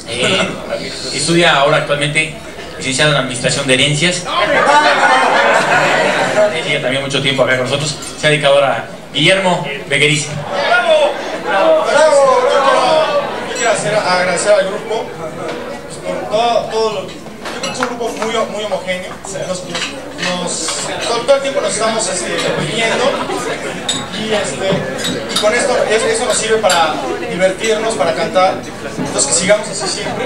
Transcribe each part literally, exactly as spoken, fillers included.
Eh, estudia ahora actualmente licenciado en Administración de Herencias. Ella también mucho tiempo acá con nosotros. Se ha dedicado ahora a Guillermo Begueriza. ¡Bravo! ¡Bravo! ¡Bravo! Yo quiero hacer, agradecer al grupo pues, por todo, todo lo que... Yo creo que es un grupo muy, muy homogéneo. Nos, nos, todo, todo el tiempo nos estamos este, reuniendo y, este, y con esto eso, eso nos sirve para divertirnos, para cantar. Entonces que sigamos así siempre.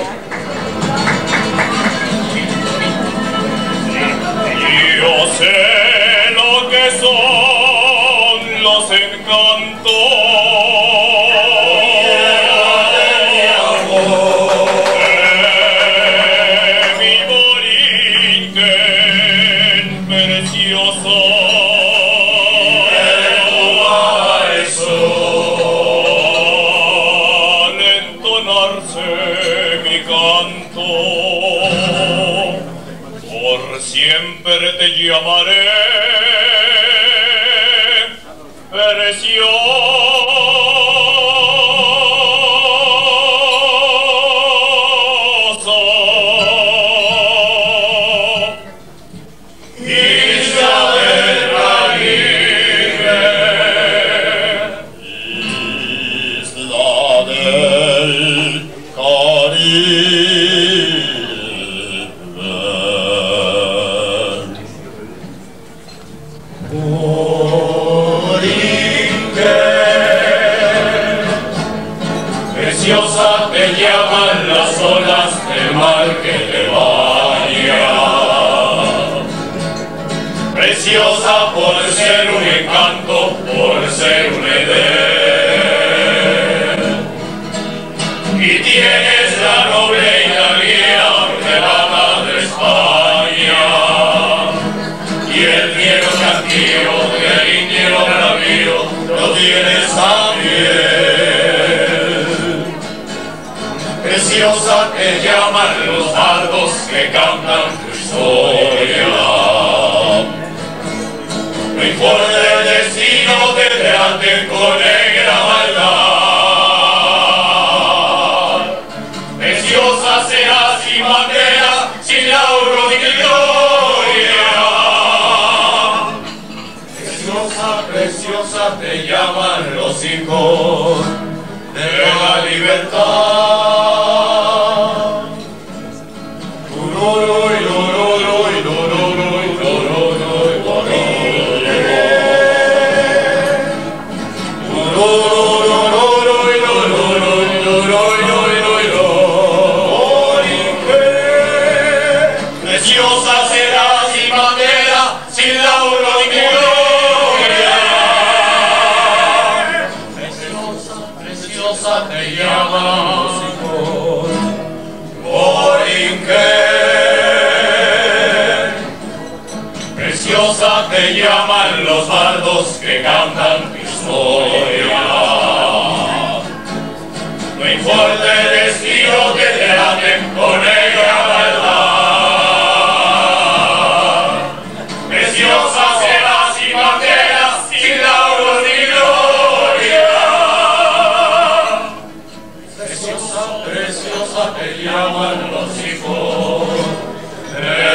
Yo sé lo que son los encantos de mi Borinquen precioso. Al entonarse mi canto, por siempre te llamaré precioso. Isla del Caribe, Isla del Caribe. Preciosa te llaman las olas del mar que te baña, preciosa por ser un encanto, por ser un edén, y tienes la noble hidalguía de la madre España, y el fiero castillo del indio bravío lo tienes también. Preciosa te llaman los bardos que cantan tu historia. No importa el destino, te traten con negra maldad. Preciosa serás sin bandera, sin lauro ni gloria. Preciosa, preciosa te llaman los hijos de la libertad. Preciosa será sin bandera, sin lauro ni gloria. Preciosa, preciosa te llaman los hijos Borinquen. Preciosa te llaman los bardos que cantan tu historia. No importa el destino que te aten con negra maldad. Preciosa será sin bandera, sin lauro ni gloria. Preciosa, preciosa te llaman los hijos de